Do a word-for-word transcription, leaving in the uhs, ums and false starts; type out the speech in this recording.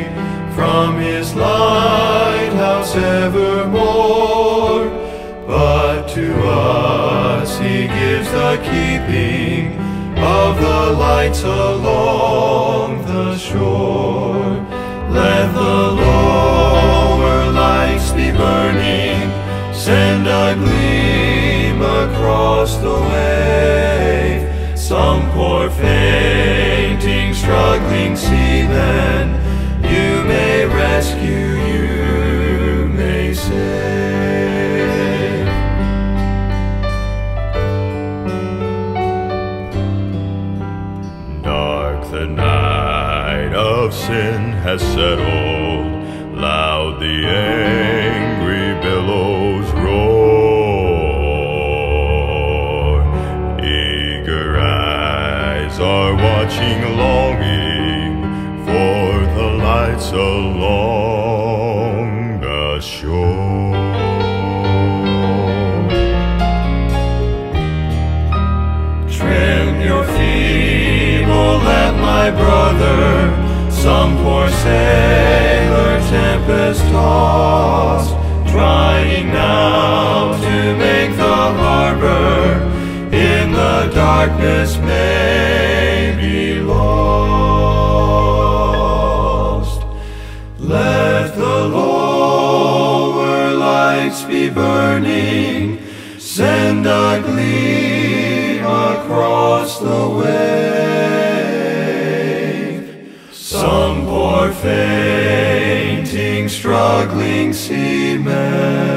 from his lighthouse evermore. But to us he gives the keeping of the lights along the shore. Let the lower lights be burning, send a gleam across the wave. Some poor fainting, struggling seaman you may rescue, you may save. Dark the night of sin has settled, loud the angry billows roar. Eager eyes are watching, longing for the lights along the shore. Trim your feeble lamp, my brother, some poor sailor tempest-tossed, trying now to make the harbor in the darkness may be lost. Let the lower lights be burning, send a gleam across the wave. Some poor fainting, struggling seaman